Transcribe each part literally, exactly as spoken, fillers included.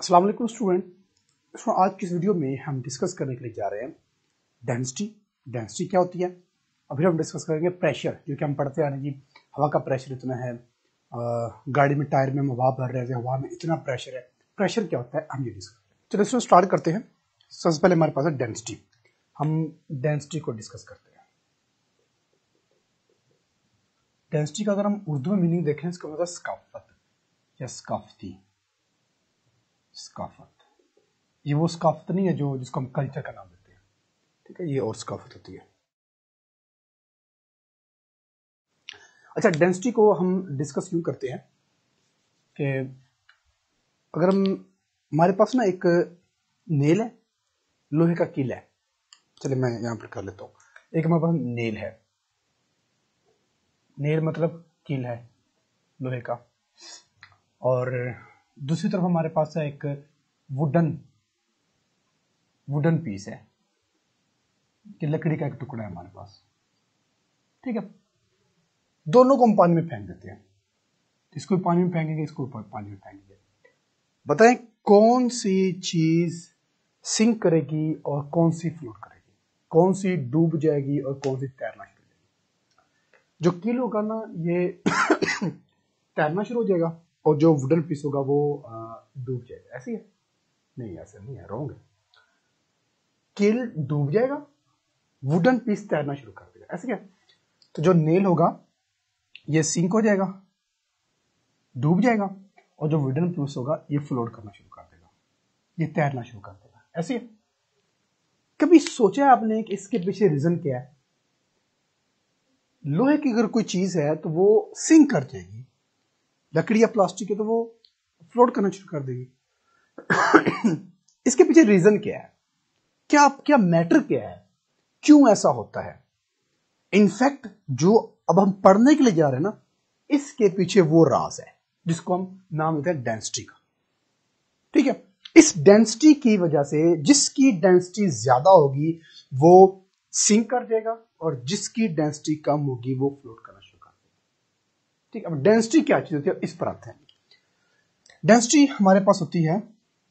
अस्सलाम वालेकुम स्टूडेंट। आज की इस वीडियो में हम डिस्कस करने के लिए जा रहे हैं डेंसिटी। डेंसिटी क्या होती है? अभी हम डिस्कस करेंगे प्रेशर, जो कि हम पढ़ते आ रहे हैं जी हवा का प्रेशर इतना है, गाड़ी में टायर में हम हवा भर रहे हैं, हवा में इतना प्रेशर है। प्रेशर क्या होता है हम ये डिस्कस करें। चलो इसको स्टार्ट करते हैं। सबसे पहले हमारे पास है डेंसिटी। हम डेंसिटी को डिस्कस करते हैं। डेंसिटी का अगर हम उर्दू में मीनिंग देखें, इसका मतलब स्काफत या स्काफती। स्काफत ये वो स्काफत नहीं है जो जिसको हम कल्चर का नाम देते हैं, ठीक है, ये और स्काफत होती है। अच्छा, डेंसिटी को हम डिस्कस क्यों करते हैं कि अगर हम हमारे पास ना एक नेल है, लोहे का कील है। चलिए मैं यहां पर कर लेता हूं। एक हमारे पास नेल है, नेल मतलब कील है लोहे का, और दूसरी तरफ हमारे पास है एक वुडन वुडन पीस है कि लकड़ी का एक टुकड़ा है हमारे पास, ठीक है। दोनों को हम पानी में फेंक देते हैं। इसको भी पानी में फेंकेंगे, इसको भी पानी में फेंकेंगे। बताएं कौन सी चीज सिंक करेगी और कौन सी फ्लोट करेगी, कौन सी डूब जाएगी और कौन सी तैरना शुरू हो जाएगी। जो कील होगा ना ये तैरना शुरू हो जाएगा और जो वुडन पीस होगा वो डूब जाएगा। ऐसी है? नहीं, ऐसा नहीं है, रॉन्ग है। कील डूब जाएगा, वुडन पीस तैरना शुरू कर देगा। ऐसे क्या? तो जो नेल होगा ये सिंक हो जाएगा, डूब जाएगा, और जो वुडन पीस होगा ये फ्लोट करना शुरू कर देगा, ये तैरना शुरू कर देगा। ऐसे है? कभी सोचा है आपने कि इसके पीछे रीजन क्या है? लोहे की अगर कोई चीज है तो वो सिंक कर जाएगी, लकड़ी या प्लास्टिक है तो वो फ्लोट करना शुरू कर देगी। इसके पीछे रीजन क्या है? क्या क्या मैटर क्या है? क्यों ऐसा होता है? इनफैक्ट जो अब हम पढ़ने के लिए जा रहे हैं ना, इसके पीछे वो राज है जिसको हम नाम देते हैं डेंसिटी का, ठीक है। इस डेंसिटी की वजह से जिसकी डेंसिटी ज्यादा होगी वो सिंक कर जाएगा और जिसकी डेंसिटी कम होगी वो फ्लोट करना शुरू कर देगा, ठीक है। अब डेंसिटी क्या चीज होती है इस पर आते हैं। डेंसिटी हमारे पास होती है,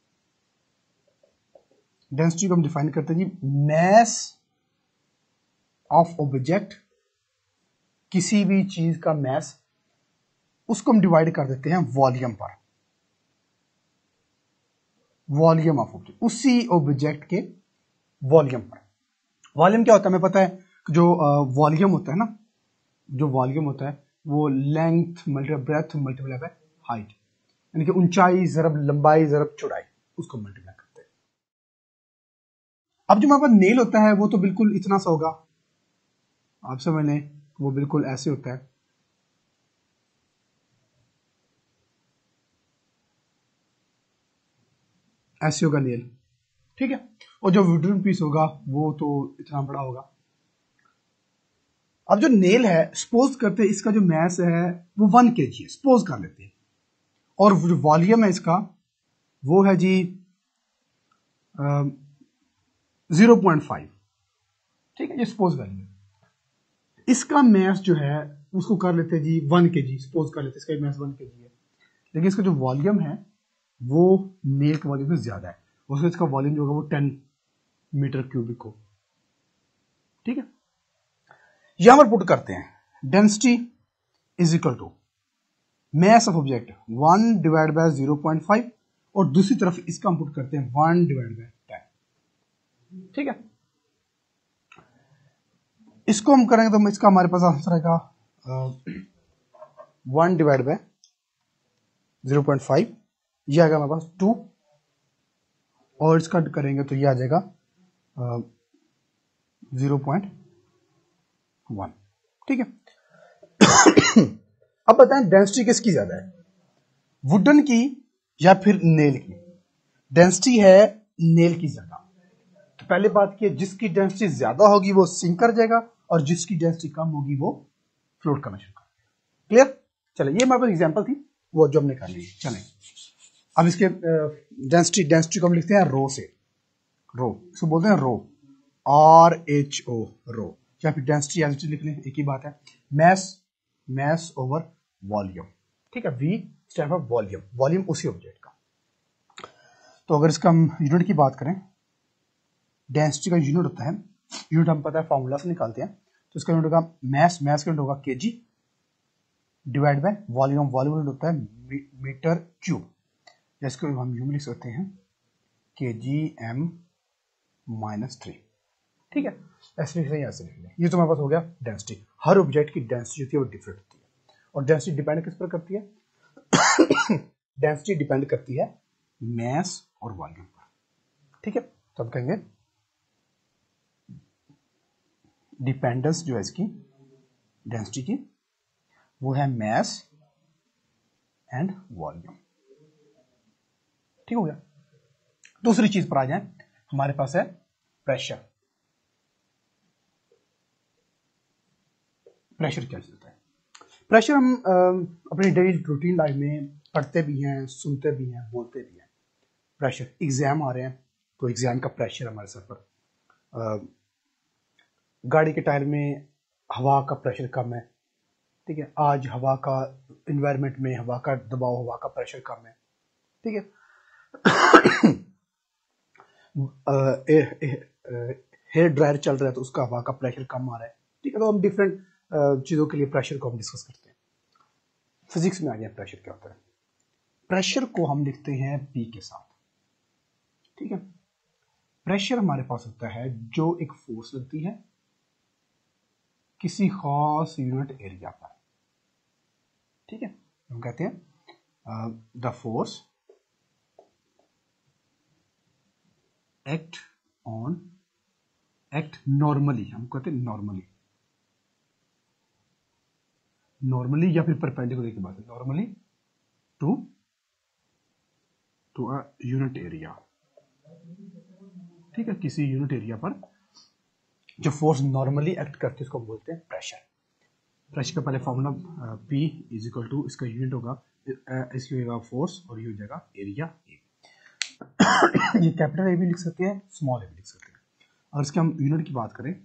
डेंसिटी को हम डिफाइन करते हैं जी मैस ऑफ ऑब्जेक्ट। किसी भी चीज का मैस, उसको हम डिवाइड कर देते हैं वॉल्यूम पर, वॉल्यूम ऑफ ऑब्जेक्ट, उसी ऑब्जेक्ट के वॉल्यूम पर। वॉल्यूम क्या होता है हमें पता है, जो वॉल्यूम होता है ना, जो वॉल्यूम होता है वो length multiply breadth multiply by height, यानी कि ऊंचाई जरब लंबाई जरब चौड़ाई, उसको मल्टीप्लाई करते हैं। अब जो हमारे पास नेल होता है वो तो बिल्कुल इतना सा होगा, आप समझ लें वो बिल्कुल ऐसे होता है, ऐसे होगा नेल, ठीक है। और जो वुडन पीस होगा वो तो इतना बड़ा होगा। अब जो नेल है, सपोज करते हैं इसका जो मैस है वो वन के जी है, सपोज कर लेते हैं, और जो वॉल्यूम है इसका वो है जी जीरो पॉइंट फाइव, ठीक है, ये सपोज वैल्यू। इसका मैस जो है उसको कर लेते हैं जी वन के जी, सपोज कर लेते हैं इसका मैस वन के जी है, लेकिन इसका जो वॉल्यूम है वो नेल के वॉल्यूम से ज्यादा है, उसमें इसका वॉल्यूम जो होगा वो टेन मीटर क्यूबिक हो, ठीक है। यहां पर पुट करते हैं density is equal to mass of object one divide by zero point five, और दूसरी तरफ इसका हम पुट करते हैं वन डिवाइड बाय टेन, ठीक है। इसको हम करेंगे तो इसका हमारे पास आंसर आएगा one divide by zero point five, ये आएगा हमारे पास टू, और इसका करेंगे तो ये आ जाएगा जीरो पॉइंट वन, ठीक है। अब बताएं डेंसिटी किसकी ज्यादा है, वुडन की या फिर नेल की? डेंसिटी है नेल की ज्यादा। तो पहले बात की, जिसकी डेंसिटी ज्यादा होगी वो सिंक कर जाएगा और जिसकी डेंसिटी कम होगी वो फ्लोट करना शुरू कर देगा। क्लियर? चले, ये हमारे पास एग्जांपल थी वो जो हमने कर ली। चले अब इसके डेंसिटी डेंसिटी को हम लिखते हैं रो से, रो, इसको बोलते हैं रो, आर एच ओ, रो, या फिर डेंसिटी एच लिख लें, एक ही बात है। मैस, मैस ओवर वॉल्यूम, ठीक है। V stand for volume, volume उसी ऑब्जेक्ट का। तो अगर इसका हम यूनिट की बात करें, डेंसिटी का यूनिट होता है, यूनिट हम पता है फॉर्मूला से निकालते हैं, तो इसका यूनिट होगा मैस, मैस का यूनिट होगा KG divide by volume, volume unit होता है मीटर क्यूब, जिसको हम यूं लिख सकते हैं के जी एम माइनस थ्री। ठीक है, ऐसे लिख रहे हैं, ऐसे लिख रहे हैं। ये तो हमारे पास हो गया डेंसिटी। हर ऑब्जेक्ट की डेंसिटी होती है वो डिफरेंट होती है, और डेंसिटी डिपेंड किस पर करती है? डेंसिटी डिपेंड करती है मैस और वॉल्यूम पर। ठीक है, तो हम कहेंगे डिपेंडेंस जो है इसकी डेंसिटी की वो है मैस एंड वॉल्यूम। ठीक हो गया। दूसरी चीज पर आ जाए, हमारे पास है प्रेशर। प्रेशर क्या चीज होता है? प्रेशर हम आ, अपनी डेली रूटीन लाइफ में पढ़ते भी हैं, सुनते भी हैं, बोलते भी हैं। प्रेशर, एग्जाम आ रहे हैं तो एग्जाम का प्रेशर हमारे सर पर, आ, गाड़ी के टायर में हवा का प्रेशर कम है। ठीक है, आज हवा का इन्वायरमेंट में हवा का दबाव, हवा का प्रेशर कम है। ठीक है, हेयर ड्रायर चल रहा है तो उसका हवा का प्रेशर कम आ रहा है। ठीक है, तो हम डिफरेंट चीजों के लिए प्रेशर को हम डिस्कस करते हैं। फिजिक्स में आ गया प्रेशर क्या होता है। प्रेशर को हम लिखते हैं पी के साथ। ठीक है, प्रेशर हमारे पास होता है जो एक फोर्स लगती है किसी खास यूनिट एरिया पर। ठीक है, हम कहते हैं the force act on act normally, हम कहते हैं नॉर्मली, नॉर्मली या फिर परपेंडिकुलर की बात है, normally to to a unit area. ठीक है, किसी यूनिट एरिया पर जो फोर्स नॉर्मली एक्ट करती है उसको बोलते हैं प्रेशर। प्रेशर का पहले formula P is equal to, इसका यूनिट होगा, इसकी होगा फोर्स और ये हो जाएगा एरिया ए। ये कैपिटल ए भी लिख सकते हैं, स्मॉल ए भी लिख सकते हैं। और इसके हम यूनिट की बात करें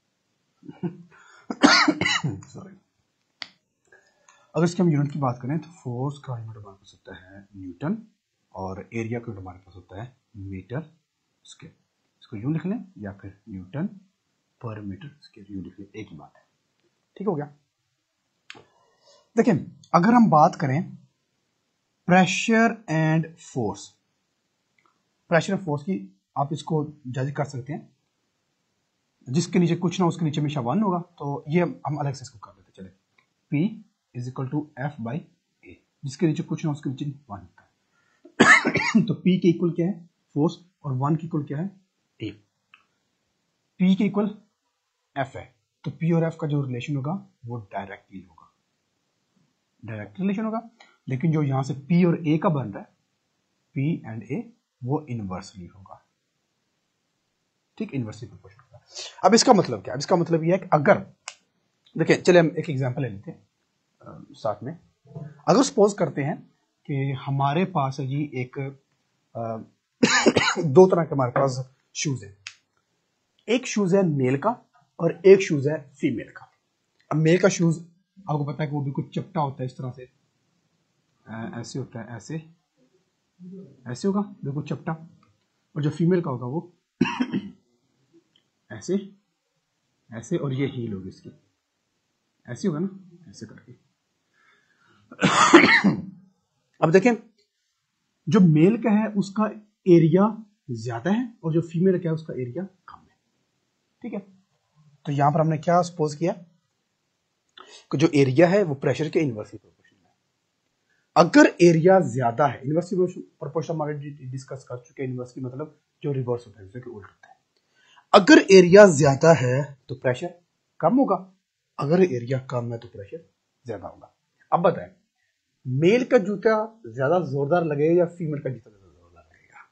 सॉरी, अगर इसके हम यूनिट की बात करें तो फोर्स का यूनिट हमारे पास होता है न्यूटन और एरिया का यूनिट हमारे पास होता है मीटर स्क्वायर। इसको यूं लिख लें या फिर न्यूटन पर मीटर स्क्वायर यूं लिख लें, एक ही बात है। ठीक हो गया। देखिए, अगर हम बात करें pressure and force, pressure and force की आप इसको जज कर सकते हैं, जिसके नीचे कुछ ना उसके नीचे हमेशा वन होगा, तो ये हम अलग से इसको कर देते चले। P is equal to F by A, जिसके नीचे कुछ ना उसके नीचे वन होता है। तो P के इक्वल क्या है? फोर्स, और वन के इक्वल क्या है? ए। P के इक्वल F है, तो P और F का जो रिलेशन होगा वो डायरेक्टली होगा, डायरेक्ट रिलेशन होगा। लेकिन जो यहां से P और A का बन रहा है, P एंड A, वो इनवर्सली होगा। ठीक, इनवर्सली प्रोपोर्शनल होगा। अब इसका मतलब क्या है? इसका मतलब यह है कि अगर, देखिए चलिए हम एक एग्जांपल ले लेते हैं आ, साथ में। अगर सपोज करते हैं कि हमारे पास है जी एक आ, दो तरह के हमारे पास शूज है। एक शूज है मेल का और एक शूज है फीमेल का। अब मेल का शूज आपको पता है कि वो बिल्कुल चपटा होता है, इस तरह से आ, ऐसे होता है, ऐसे ऐसे होगा बिल्कुल चपटा, और जो फीमेल का होगा वो ऐसे ऐसे, और ये हील होगी इसकी, ऐसे होगा ना, ऐसे करके। अब देखें, जो मेल का है उसका एरिया ज्यादा है और जो फीमेल का है उसका एरिया कम है। ठीक है, तो यहां पर हमने क्या सपोज किया कि जो एरिया है वो प्रेशर के इनवर्सली प्रोपोर्शनल है। अगर एरिया ज्यादा है, इनवर्सली प्रोपोर्शनल हमारे डिस्कस कर चुके हैं, इनवर्सली मतलब जो रिवर्स होता है, जैसे कि उल्टा होता है। अगर एरिया ज्यादा है तो प्रेशर कम होगा, अगर एरिया कम है तो प्रेशर ज्यादा होगा। अब बताएं, मेल का जूता ज्यादा जोरदार लगेगा या फीमेल का जूता ज्यादा जोरदार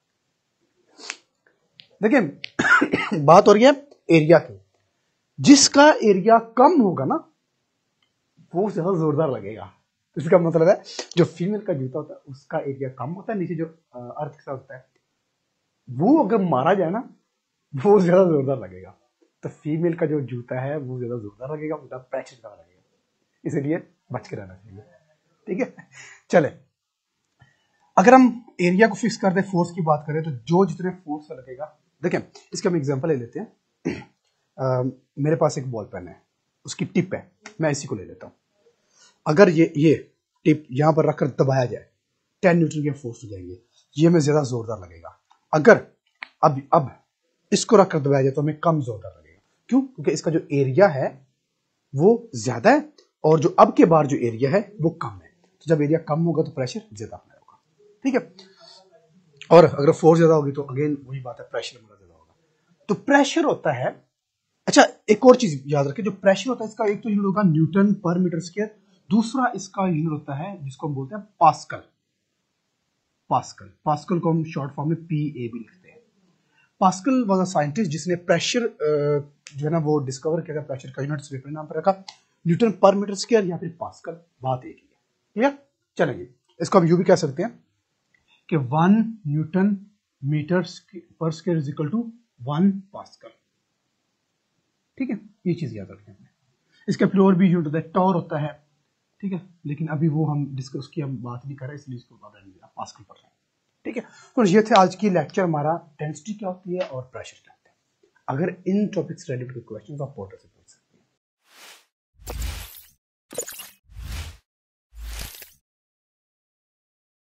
लगेगा? देखिए बात हो रही है एरिया की, जिसका एरिया कम होगा ना वो ज्यादा जोरदार लगेगा। इसका मतलब है जो फीमेल का जूता होता है उसका एरिया कम होता है, नीचे जो अर्थ के साथ होता है, वो अगर मारा जाए ना वो ज्यादा जोरदार लगेगा। तो फीमेल का जो जूता है वो ज्यादा जोरदार लगेगा, उनका प्रेशर ज्यादा लगेगा, इसलिए बच के रहना चाहिए। ठीक है, चले अगर हम एरिया को फिक्स कर दे, फोर्स की बात करें, तो जो जितने फोर्स लगेगा, देखें इसका हम एग्जांपल ले लेते हैं। आ, मेरे पास एक बॉल पेन है, उसकी टिप है, मैं इसी को ले लेता हूं। अगर ये ये टिप यहां पर रखकर दबाया जाए, टेन न्यूटन के फोर्स हो जाएंगे, ये हमें ज्यादा जोरदार लगेगा। अगर अब अब इसको रखकर दबाया जाए तो हमें कम जोरदार लगेगा। क्यों? क्योंकि इसका जो एरिया है वो ज्यादा है और जो अब के बाहर जो एरिया है वो कम है। तो जब एरिया कम होगा तो प्रेशर ज्यादा होगा, ठीक है। और अगर फोर्स ज्यादा होगी तो अगेन वही बात है, प्रेशर हमारा ज्यादा होगा। तो प्रेशर होता है, अच्छा एक और चीज याद रखें, जो प्रेशर होता है इसका एक तो यूनिट होगा न्यूटन पर मीटर स्क्वायर, दूसरा इसका यूनिट होता है जिसको हम बोलते हैं पास्कल। पास्कल पास्कल को हम शॉर्ट फॉर्म में पी ए भी लिखते हैं। पास्कल वाज अ साइंटिस्ट जिसने प्रेशर जो है ना वो डिस्कवर किया, प्रेशर का यूनिट सिर्फ नाम पर रखा, न्यूटन पर मीटर स्क्वायर या फिर पास्कल, बात एक ही है। ठीक है, चलेंगे इसको हम यू भी कह सकते हैं कि one newton metre per square is equal to one pascal. ठीक है, ये चीज याद रखें। इसका फिर और भी यूनिट होता है, टॉर होता है, ठीक है, लेकिन अभी वो हम डिस्कस की हम बात नहीं कर रहे, इसलिए इसको पास्कल पढ़ रहे हैं। ठीक है, तो ये थे आज की लेक्चर हमारा, डेंसिटी क्या होती है और प्रेशर क्या होता है। अगर इन टॉपिक्स रिलेटेड कोई क्वेश्चन आप पोर्टल से